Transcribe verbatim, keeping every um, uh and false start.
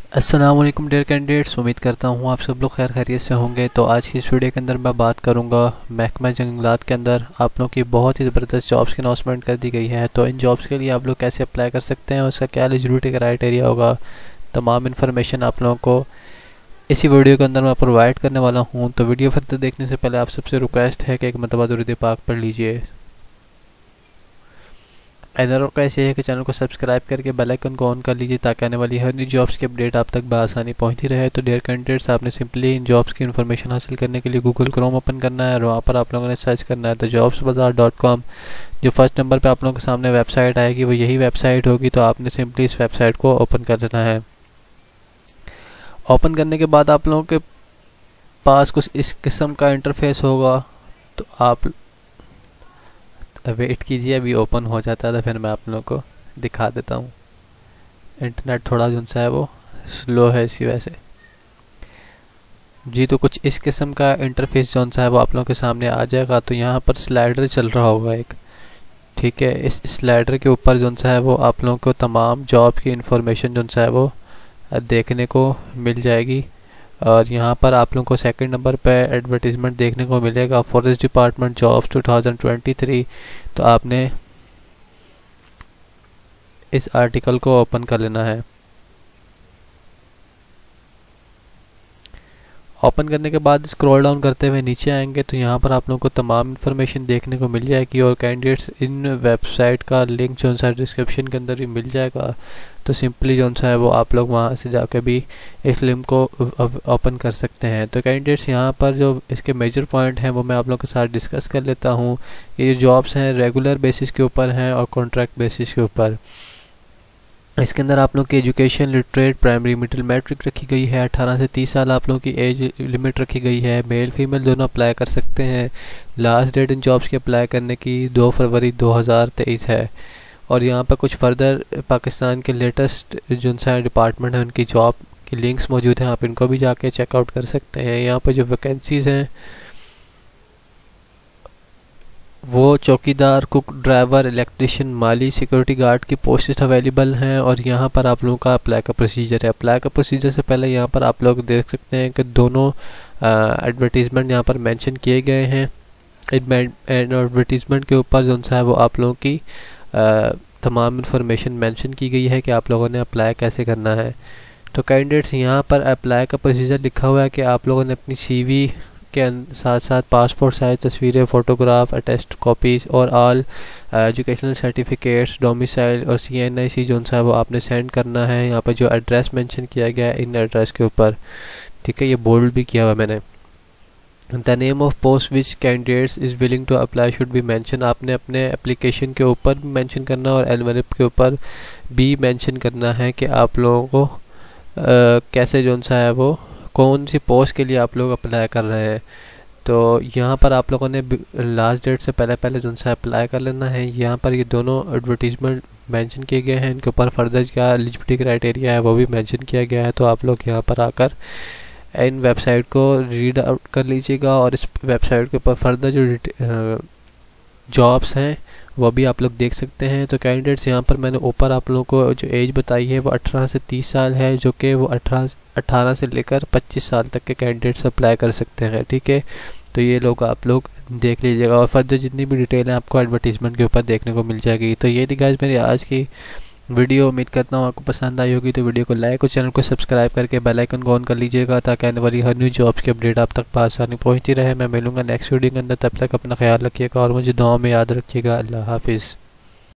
अस्सलाम वालेकुम dear candidates, उम्मीद करता हूँ आप सब लोग खैर खैरियत से होंगे। तो आज की इस वीडियो के अंदर मैं बात करूँगा महकमा जंगलात के अंदर आप लोगों की बहुत ही ज़बरदस्त जॉब्स की अनाउंसमेंट कर दी गई है। तो इन जॉब्स के लिए आप लोग कैसे अप्लाई कर सकते हैं, उसका क्या एलिजिबिलिटी क्राइटेरिया होगा, तमाम इन्फॉर्मेशन आप लोगों को इसी वीडियो के अंदर मैं प्रोवाइड करने वाला हूँ। तो वीडियो फर्दर देखने से पहले आप सबसे रिक्वेस्ट है कि एक मरतबा दुरूद पाक पढ़ लीजिए। इधर और कैसे है कि चैनल को सब्सक्राइब करके बेल आइकन को ऑन कर लीजिए ताकि आने वाली हर न्यू जॉब्स की अपडेट आप तक बआसानी पहुंचती रहे। तो डियर कैंडिडेट्स, आपने सिंपली इन जॉब्स की इन्फॉर्मेशन हासिल करने के लिए गूगल क्रोम ओपन करना है और वहाँ पर आप लोगों ने सर्च करना है the jobs bazaar dot com. जो फर्स्ट नंबर पर आप लोगों के सामने वेबसाइट आएगी वो यही वेबसाइट होगी। तो आपने सिंपली इस वेबसाइट को ओपन कर देना है। ओपन करने के बाद आप लोगों के पास कुछ इस किस्म का इंटरफेस होगा। तो आप वेट कीजिए, अभी ओपन हो जाता है तो फिर मैं आप लोगों को दिखा देता हूँ। इंटरनेट थोड़ा जो सा है वो स्लो है इसी वजह से जी। तो कुछ इस किस्म का इंटरफेस जो सा है वो आप लोगों के सामने आ जाएगा। तो यहाँ पर स्लाइडर चल रहा होगा एक, ठीक है। इस स्लाइडर के ऊपर जो सा है वो आप लोगों को तमाम जॉब की इंफॉर्मेशन जो सा है वो देखने को मिल जाएगी। और यहाँ पर आप लोगों को सेकंड नंबर पे एडवर्टीजमेंट देखने को मिलेगा, forest department jobs two thousand twenty three. तो आपने इस आर्टिकल को ओपन कर लेना है। ओपन करने के बाद स्क्रॉल डाउन करते हुए नीचे आएंगे तो यहाँ पर आप लोगों को तमाम इन्फॉर्मेशन देखने को मिल जाएगी और कैंडिडेट्स इन वेबसाइट का लिंक जो सा डिस्क्रिप्शन के अंदर भी मिल जाएगा। तो सिंपली जो सा है वो आप लोग वहाँ से जाकर भी इस लिंक को ओपन कर सकते हैं। तो कैंडिडेट्स यहाँ पर जो इसके मेजर पॉइंट हैं वो मैं आप लोगों के साथ डिस्कस कर लेता हूँ। ये जॉब्स हैं रेगुलर बेसिस के ऊपर हैं और कॉन्ट्रैक्ट बेसिस के ऊपर। इसके अंदर आप लोग की education literate primary middle matric रखी गई है। अठारह से तीस साल आप लोगों की एज लिमिट रखी गई है। मेल फीमेल दोनों अप्लाई कर सकते हैं। लास्ट डेट इन जॉब्स की अप्लाई करने की दो फरवरी दो हज़ार तेईस है। और यहाँ पर कुछ फर्दर पाकिस्तान के लेटेस्ट जो सा डिपार्टमेंट है उनकी जॉब की लिंक्स मौजूद हैं, आप इनको भी जाके चेकआउट कर सकते हैं। यहाँ पर जो वैकेंसीज़ हैं वो चौकीदार, कुक, ड्राइवर, इलेक्ट्रिशियन, माली, सिक्योरिटी गार्ड की पोस्ट अवेलेबल हैं। और यहाँ पर आप लोगों का अप्लाई का प्रोसीजर है। अप्लाई का प्रोसीजर से पहले यहाँ पर आप लोग देख सकते हैं कि दोनों एडवर्टीज़मेंट यहाँ पर मेंशन किए गए हैं। एडवर्टीज़मेंट के ऊपर जो सा है वो आप लोगों की आ, तमाम इन्फॉर्मेशन मेंशन की गई है कि आप लोगों ने अप्लाई कैसे करना है। तो कैंडिडेट्स यहाँ पर अप्लाई का प्रोसीजर लिखा हुआ है कि आप लोगों ने अपनी सीवी के साथ साथ पासपोर्ट साइज तस्वीरें, फ़ोटोग्राफ, अटेस्ट कॉपीज़ और ऑल एजुकेशनल सर्टिफिकेट्स, डोमिसाइल और सी एन आई सी जो सा है वो आपने सेंड करना है। यहाँ पर जो एड्रेस मेंशन किया गया है इन एड्रेस के ऊपर, ठीक है, ये बोल्ड भी किया हुआ मैंने। The name of post which candidates is willing to apply should be mention. आपने अपने एप्लीकेशन के ऊपर भी मेंशन करना और एनवेलप के ऊपर भी मेंशन करना है कि आप लोगों को आ, कैसे जो सा है वो कौन सी पोस्ट के लिए आप लोग अप्लाई कर रहे हैं। तो यहाँ पर आप लोगों ने लास्ट डेट से पहले पहले जो सा अप्लाई कर लेना है। यहाँ पर ये दोनों एडवर्टीजमेंट मेंशन किए गए हैं, इनके ऊपर फर्दर क्या एलिजिबिलिटी क्राइटेरिया है वो भी मेंशन किया गया है। तो आप लोग यहाँ पर आकर इन वेबसाइट को रीड आउट कर लीजिएगा और इस वेबसाइट के ऊपर फर्दर जो जॉब्स हैं वो भी आप लोग देख सकते हैं। तो कैंडिडेट्स यहाँ पर मैंने ऊपर आप लोगों को जो एज बताई है वो अठारह से तीस साल है, जो कि वो अठारह अठारह से लेकर पच्चीस साल तक के कैंडिडेट्स अप्लाई कर सकते हैं, ठीक है। तो ये लोग आप लोग देख लीजिएगा और फर्दर जितनी भी डिटेल है आपको एडवर्टीजमेंट के ऊपर देखने को मिल जाएगी। तो ये थी गाइस मेरी आज की वीडियो। उम्मीद करता हूँ आपको पसंद आई होगी। तो वीडियो को लाइक और चैनल को सब्सक्राइब करके बेल आइकन को ऑन कर लीजिएगा ताकि आने वाली हर न्यू जॉब्स की अपडेट आप तक आसानी पहुँचती रहे। मैं मिलूंगा नेक्स्ट वीडियो के अंदर, तब तक अपना ख्याल रखिएगा और मुझे दुआ में याद रखिएगा। अल्लाह हाफिज़।